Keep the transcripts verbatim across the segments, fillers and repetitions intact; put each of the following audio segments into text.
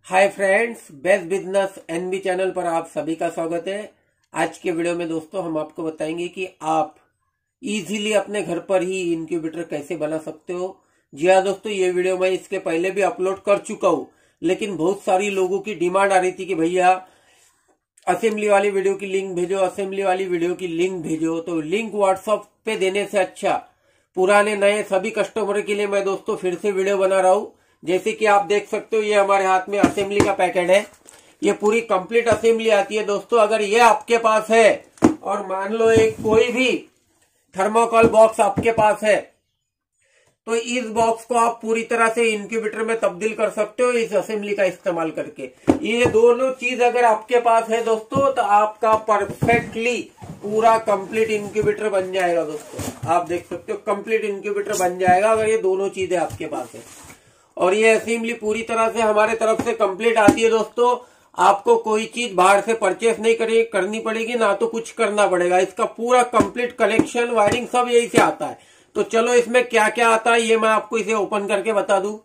हाय friends, best business NB channel पर आप सभी का स्वागत है। आज के वीडियो में दोस्तों हम आपको बताएंगे कि आप इजीली अपने घर पर ही इंक्यूबेटर कैसे बना सकते हो। जी हाँ दोस्तों, ये वीडियो मैं इसके पहले भी अपलोड कर चुका हूँ, लेकिन बहुत सारी लोगों की डिमांड आ रही थी कि भैया असेंबली वाली वीडियो की लिंक भेजो, असेंबली वाली वीडियो की लिंक भेजो। तो लिंक व्हाट्सएप पे देने से अच्छा पुराने नए सभी कस्टमर के लिए मैं दोस्तों फिर से वीडियो बना रहा हूँ। जैसे कि आप देख सकते हो, ये हमारे हाथ में असेंबली का पैकेट है। ये पूरी कंप्लीट असेंबली आती है दोस्तों। अगर ये आपके पास है और मान लो एक कोई भी थर्मोकोल बॉक्स आपके पास है, तो इस बॉक्स को आप पूरी तरह से इंक्यूबेटर में तब्दील कर सकते हो इस असेंबली का इस्तेमाल करके। ये दोनों चीज अगर आपके पास है दोस्तों, तो आपका परफेक्टली पूरा कंप्लीट इंक्यूबेटर बन जाएगा दोस्तों। आप देख सकते हो कंप्लीट इंक्यूबेटर बन जाएगा अगर ये दोनों चीजें आपके पास है। और ये असेंबली पूरी तरह से हमारे तरफ से कंप्लीट आती है दोस्तों। आपको कोई चीज बाहर से परचेस नहीं करे करनी पड़ेगी, ना तो कुछ करना पड़ेगा। इसका पूरा कंप्लीट कनेक्शन वायरिंग सब यही से आता है। तो चलो इसमें क्या क्या आता है ये मैं आपको इसे ओपन करके बता दूं।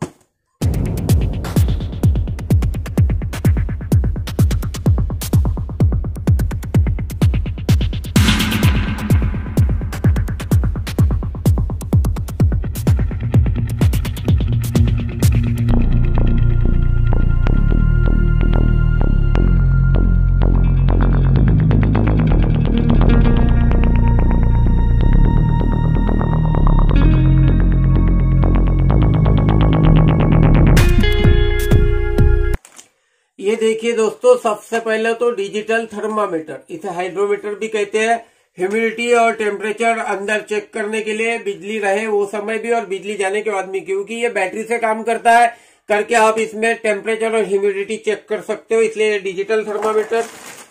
ये देखिए दोस्तों, सबसे पहले तो डिजिटल थर्मामीटर, इसे हाइड्रोमीटर भी कहते हैं। ह्यूमिडिटी और टेम्परेचर अंदर चेक करने के लिए, बिजली रहे वो समय भी और बिजली जाने के बाद भी, क्योंकि ये बैटरी से काम करता है करके आप इसमें टेम्परेचर और ह्यूमिडिटी चेक कर सकते हो, इसलिए डिजिटल थर्मामीटर।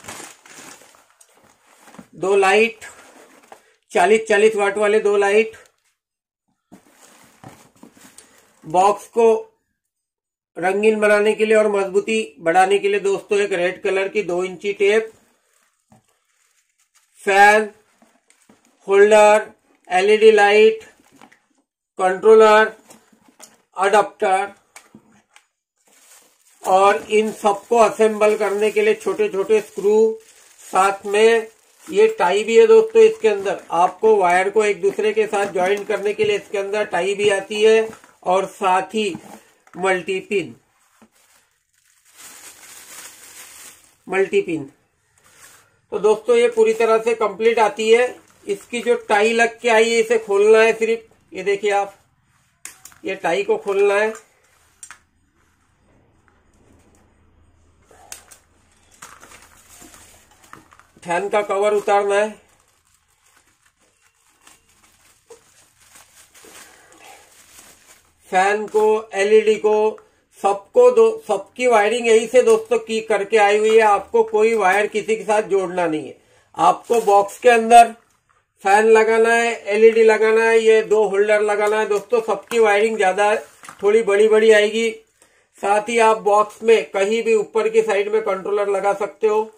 दो लाइट, चालीस चालीस वाट वाले दो लाइट। बॉक्स को रंगीन बनाने के लिए और मजबूती बढ़ाने के लिए दोस्तों एक रेड कलर की दो इंची tape. Fan, holder, LED light, controller, adapter, और इन सबको असेंबल करने के लिए छोटे छोटे स्क्रू। साथ में ये टाई भी है दोस्तों इसके अंदर। आपको वायर को एक दूसरे के साथ ज्वाइन करने के लिए इसके अंदर टाई भी आती है, और साथ ही मल्टी पिन मल्टी पिन तो दोस्तों ये पूरी तरह से कंप्लीट आती है। इसकी जो टाई लग के आई है, इसे खोलना है सिर्फ। ये देखिए आप, ये टाई को खोलना है। फैन का कवर उतारना है। फैन को, एलईडी को, सबको दो सबकी वायरिंग यही से दोस्तों की करके आई हुई है। आपको कोई वायर किसी के साथ जोड़ना नहीं है। आपको बॉक्स के अंदर फैन लगाना है, एलईडी लगाना है, ये दो होल्डर लगाना है दोस्तों। सबकी वायरिंग ज्यादा थोड़ी बड़ी बड़ी आएगी। साथ ही आप बॉक्स में कहीं भी ऊपर की साइड में कंट्रोलर लगा सकते हो।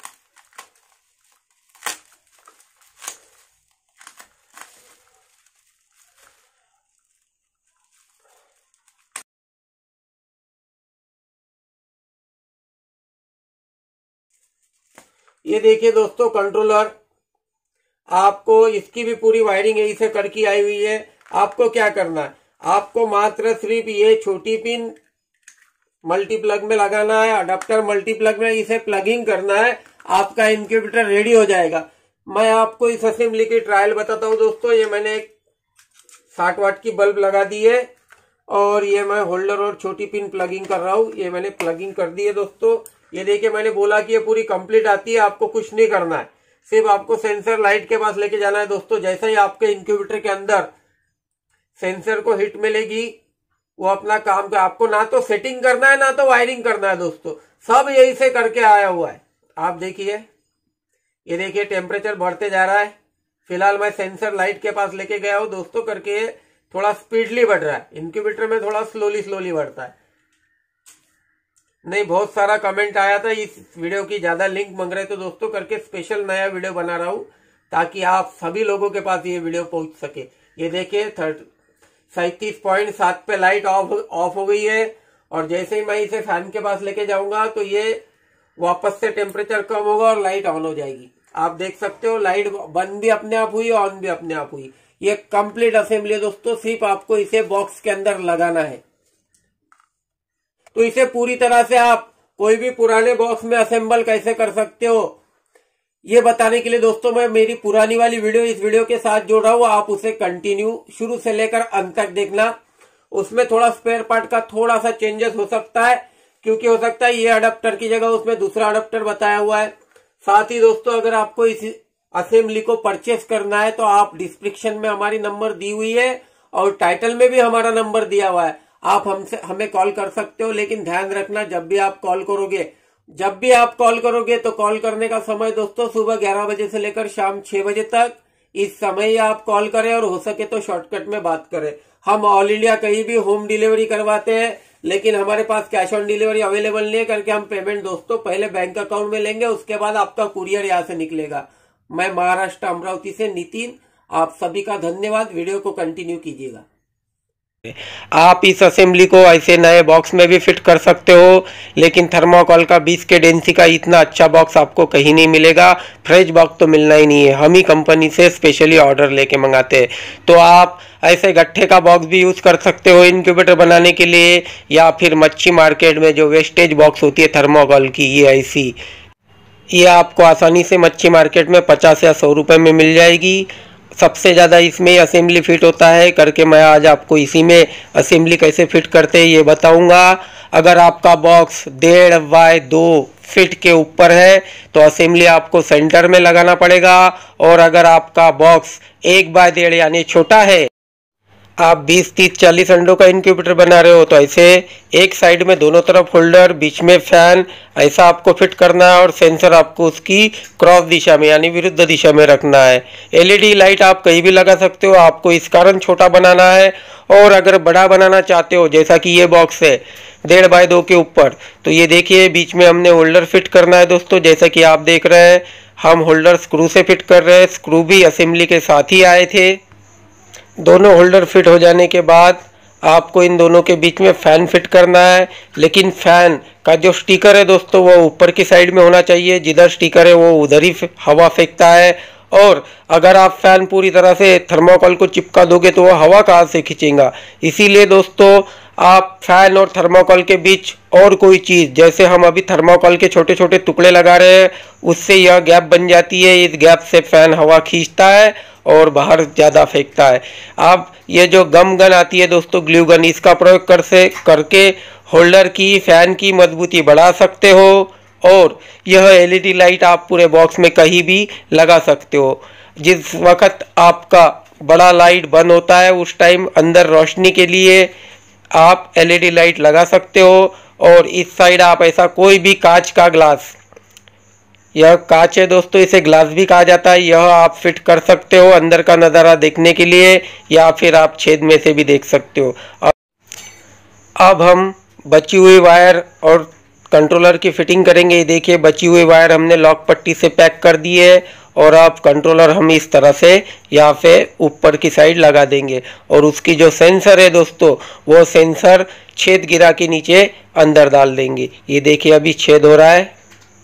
ये देखिए दोस्तों कंट्रोलर, आपको इसकी भी पूरी वायरिंग यही से करके आई हुई है। आपको क्या करना है, आपको मात्र सिर्फ ये छोटी पिन मल्टी प्लग में लगाना है, अडाप्टर मल्टी प्लग में इसे प्लगिंग करना है। आपका इंक्यूबेटर रेडी हो जाएगा। मैं आपको इस असेंबली की ट्रायल बताता हूँ दोस्तों। ये मैंने एक साठ वाट की बल्ब लगा दी है, और ये मैं होल्डर और छोटी पिन प्लगिंग कर रहा हूँ। ये मैंने प्लगिंग कर दी है दोस्तों। ये देखिए, मैंने बोला कि ये पूरी कंप्लीट आती है। आपको कुछ नहीं करना है, सिर्फ आपको सेंसर लाइट के पास लेके जाना है दोस्तों। जैसे ही आपके इंक्यूबेटर के अंदर सेंसर को हिट मिलेगी, वो अपना काम कर, आपको ना तो सेटिंग करना है ना तो वायरिंग करना है दोस्तों। सब यही से करके आया हुआ है। आप देखिए, ये देखिए टेम्परेचर बढ़ते जा रहा है। फिलहाल मैं सेंसर लाइट के पास लेके गया हूँ दोस्तों, करके थोड़ा स्पीडली बढ़ रहा है। इंक्यूबेटर में थोड़ा स्लोली स्लोली बढ़ता है। नहीं, बहुत सारा कमेंट आया था, इस वीडियो की ज्यादा लिंक मांग रहे थे दोस्तों, करके स्पेशल नया वीडियो बना रहा हूं ताकि आप सभी लोगों के पास ये वीडियो पहुंच सके। ये देखिए सैंतीस पॉइंट सात पे लाइट ऑफ ऑफ हो गई है और जैसे ही मैं इसे फैन के पास लेके जाऊंगा तो ये वापस से टेम्परेचर कम होगा और लाइट ऑन हो जाएगी। आप देख सकते हो लाइट बंद भी अपने आप हुई, ऑन भी अपने आप हुई। ये कंप्लीट असेंबली है दोस्तों, सिर्फ आपको इसे बॉक्स के अंदर लगाना है। तो इसे पूरी तरह से आप कोई भी पुराने बॉक्स में असेंबल कैसे कर सकते हो ये बताने के लिए दोस्तों मैं मेरी पुरानी वाली वीडियो इस वीडियो के साथ जोड़ रहा हूं। आप उसे कंटिन्यू शुरू से लेकर अंत तक देखना। उसमें थोड़ा स्पेयर पार्ट का थोड़ा सा चेंजेस हो सकता है, क्योंकि हो सकता है ये अडेप्टर की जगह उसमें दूसरा अडेप्टर बताया हुआ है। साथ ही दोस्तों अगर आपको इस असेंबली को परचेस करना है तो आप डिस्क्रिप्शन में हमारी नंबर दी हुई है और टाइटल में भी हमारा नंबर दिया हुआ है। आप हमसे हमें कॉल कर सकते हो, लेकिन ध्यान रखना जब भी आप कॉल करोगे जब भी आप कॉल करोगे तो कॉल करने का समय दोस्तों सुबह ग्यारह बजे से लेकर शाम छह बजे तक, इस समय आप कॉल करें और हो सके तो शॉर्टकट में बात करें। हम ऑल इंडिया कहीं भी होम डिलीवरी करवाते हैं, लेकिन हमारे पास कैश ऑन डिलीवरी अवेलेबल नहीं है, करके हम पेमेंट दोस्तों पहले बैंक अकाउंट में लेंगे, उसके बाद आपका कुरियर यहाँ से निकलेगा। मैं महाराष्ट्र अमरावती से नितिन, आप सभी का धन्यवाद। वीडियो को कंटिन्यू कीजिएगा। आप इस असेंबली को ऐसे नए बॉक्स में भी फिट कर सकते हो, लेकिन थर्मोकॉल का बीस के डेंसी का इतना अच्छा बॉक्स आपको कहीं नहीं मिलेगा। फ्रेश बॉक्स तो मिलना ही नहीं है, हम ही कंपनी से स्पेशली ऑर्डर लेके मंगाते हैं। तो आप ऐसे गट्ठे का बॉक्स भी यूज़ कर सकते हो इनक्यूबेटर बनाने के लिए, या फिर मच्छी मार्केट में जो वेस्टेज बॉक्स होती है थर्मोकॉल की, ये ऐसी ये आपको आसानी से मच्छी मार्केट में पचास या सौ रुपये में मिल जाएगी। सबसे ज़्यादा इसमें असेंबली फिट होता है, करके मैं आज आपको इसी में असेंबली कैसे फिट करते हैं ये बताऊंगा। अगर आपका बॉक्स डेढ़ बाय दो फिट के ऊपर है तो असेंबली आपको सेंटर में लगाना पड़ेगा, और अगर आपका बॉक्स एक बाय डेढ़ यानी छोटा है, आप बीस तीस चालीस अंडों का इनक्यूबेटर बना रहे हो, तो ऐसे एक साइड में दोनों तरफ होल्डर, बीच में फैन, ऐसा आपको फिट करना है। और सेंसर आपको उसकी क्रॉस दिशा में यानी विरुद्ध दिशा में रखना है। एलईडी लाइट आप कहीं भी लगा सकते हो, आपको इस कारण छोटा बनाना है। और अगर बड़ा बनाना चाहते हो, जैसा कि ये बॉक्स है डेढ़ बाय दो के ऊपर, तो ये देखिए बीच में हमने होल्डर फिट करना है दोस्तों। जैसा कि आप देख रहे हैं हम होल्डर स्क्रू से फिट कर रहे हैं, स्क्रू भी असेंबली के साथ ही आए थे। दोनों होल्डर फिट हो जाने के बाद आपको इन दोनों के बीच में फ़ैन फिट करना है, लेकिन फ़ैन का जो स्टिकर है दोस्तों वो ऊपर की साइड में होना चाहिए। जिधर स्टिकर है वो उधर ही हवा फेंकता है, और अगर आप फ़ैन पूरी तरह से थर्मोकॉल को चिपका दोगे तो वो हवा कहाँ से खींचेगा। इसीलिए दोस्तों आप फैन और थर्मोकॉल के बीच और कोई चीज़, जैसे हम अभी थर्मोकॉल के छोटे छोटे टुकड़े लगा रहे हैं, उससे यह गैप बन जाती है। इस गैप से फैन हवा खींचता है और बाहर ज़्यादा फेंकता है। आप ये जो गम गन आती है दोस्तों, ग्लू गन, इसका प्रयोग कर से करके होल्डर की फैन की मजबूती बढ़ा सकते हो। और यह एलईडी लाइट आप पूरे बॉक्स में कहीं भी लगा सकते हो। जिस वक्त आपका बड़ा लाइट बंद होता है उस टाइम अंदर रोशनी के लिए आप एलईडी लाइट लगा सकते हो। और इस साइड आप ऐसा कोई भी कांच का ग्लास, यह कांच है दोस्तों, इसे ग्लास भी कहा जाता है, यह आप फिट कर सकते हो अंदर का नज़ारा देखने के लिए, या फिर आप छेद में से भी देख सकते हो। अब हम बची हुई वायर और कंट्रोलर की फिटिंग करेंगे। ये देखिए बची हुई वायर हमने लॉक पट्टी से पैक कर दी है, और अब कंट्रोलर हम इस तरह से यहाँ पे ऊपर की साइड लगा देंगे। और उसकी जो सेंसर है दोस्तों, वो सेंसर छेद गिरा के नीचे अंदर डाल देंगे। ये देखिए अभी छेद हो रहा है,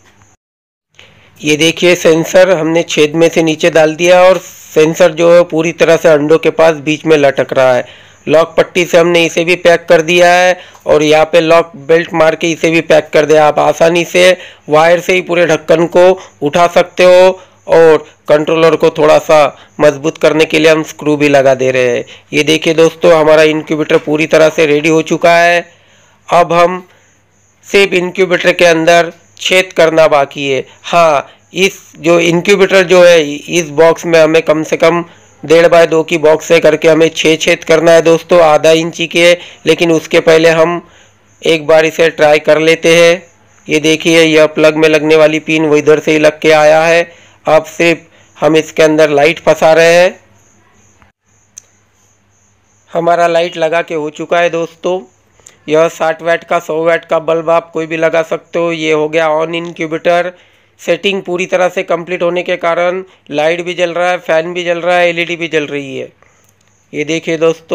ये देखिए सेंसर हमने छेद में से नीचे डाल दिया, और सेंसर जो है पूरी तरह से अंडों के पास बीच में लटक रहा है। लॉक पट्टी से हमने इसे भी पैक कर दिया है, और यहाँ पे लॉक बेल्ट मार के इसे भी पैक कर दिया। आप आसानी से वायर से ही पूरे ढक्कन को उठा सकते हो, और कंट्रोलर को थोड़ा सा मजबूत करने के लिए हम स्क्रू भी लगा दे रहे हैं। ये देखिए दोस्तों हमारा इनक्यूबेटर पूरी तरह से रेडी हो चुका है। अब हम सिर्फ इनक्यूबेटर के अंदर छेद करना बाकी है। हाँ, इस जो इनक्यूबेटर जो है इस बॉक्स में हमें कम से कम डेढ़ बाय दो की बॉक्स है, करके हमें छः छेद करना है दोस्तों, आधा इंची के। लेकिन उसके पहले हम एक बार इसे ट्राई कर लेते हैं। ये देखिए यह प्लग में लगने वाली पिन वो इधर से ही लग के आया है। अब सिर्फ हम इसके अंदर लाइट फंसा रहे हैं। हमारा लाइट लगा के हो चुका है दोस्तों। यह साठ वाट का सौ वाट का बल्ब आप कोई भी लगा सकते हो। ये हो गया ऑन इनक्यूबेटर। सेटिंग पूरी तरह से कंप्लीट होने के कारण लाइट भी जल रहा है, फ़ैन भी जल रहा है, एलईडी भी जल रही है। ये देखिए दोस्तों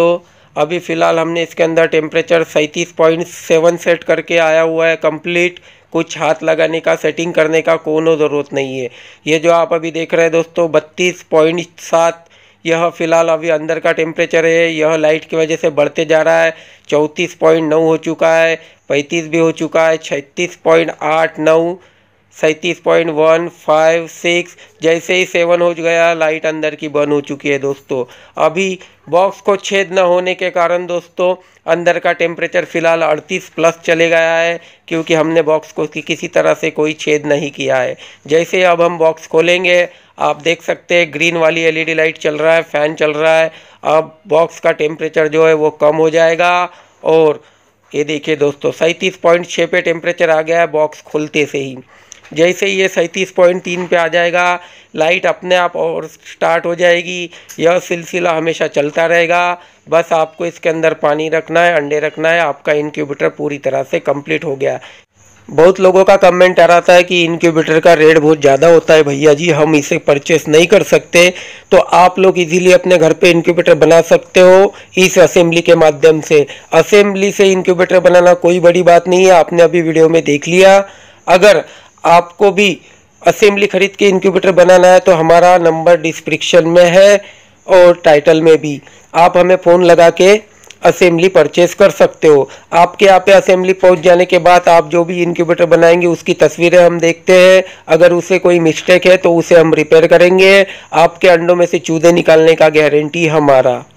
अभी फ़िलहाल हमने इसके अंदर टेम्परेचर सैंतीस पॉइंट सेवन सेट करके आया हुआ है कंप्लीट। कुछ हाथ लगाने का, सेटिंग करने का कोनो ज़रूरत नहीं है। ये जो आप अभी देख रहे हैं दोस्तों बत्तीस पॉइंट सात, यह फ़िलहाल अभी अंदर का टेम्परेचर है। यह लाइट की वजह से बढ़ते जा रहा है। चौंतीस पॉइंट नौ हो चुका है, पैंतीस भी हो चुका है, छत्तीस पॉइंट आठ नौ, सैंतीस पॉइंट वन फाइव सिक्स। जैसे ही सेवन हो गया लाइट अंदर की बंद हो चुकी है दोस्तों। अभी बॉक्स को छेद न होने के कारण दोस्तों अंदर का टेम्परेचर फ़िलहाल अड़तीस प्लस चले गया है, क्योंकि हमने बॉक्स को किसी तरह से कोई छेद नहीं किया है। जैसे अब हम बॉक्स खोलेंगे आप देख सकते हैं ग्रीन वाली एलईडी लाइट चल रहा है, फ़ैन चल रहा है। अब बॉक्स का टेम्परेचर जो है वो कम हो जाएगा। और ये देखिए दोस्तों सैंतीस पॉइंट छः पे टेम्परेचर आ गया है बॉक्स खोलते से ही। जैसे ही ये सैंतीस पॉइंट तीन पे आ जाएगा लाइट अपने आप और स्टार्ट हो जाएगी। यह सिलसिला हमेशा चलता रहेगा। बस आपको इसके अंदर पानी रखना है, अंडे रखना है, आपका इनक्यूबेटर पूरी तरह से कंप्लीट हो गया। बहुत लोगों का कमेंट आ रहा था कि इनक्यूबेटर का रेट बहुत ज़्यादा होता है भैया जी, हम इसे परचेस नहीं कर सकते। तो आप लोग इजीली अपने घर पे इनक्यूबेटर बना सकते हो इस असेंबली के माध्यम से। असेंबली से इनक्यूबेटर बनाना कोई बड़ी बात नहीं है, आपने अभी वीडियो में देख लिया। अगर आपको भी असेंबली खरीद के इनक्यूबेटर बनाना है तो हमारा नंबर डिस्क्रिप्शन में है और टाइटल में भी। आप हमें फ़ोन लगा के असेंबली परचेस कर सकते हो। आपके यहाँ पे असेंबली पहुँच जाने के बाद आप जो भी इनक्यूबेटर बनाएंगे उसकी तस्वीरें हम देखते हैं। अगर उसे कोई मिस्टेक है तो उसे हम रिपेयर करेंगे। आपके अंडों में से चूजे निकालने का गारंटी हमारा।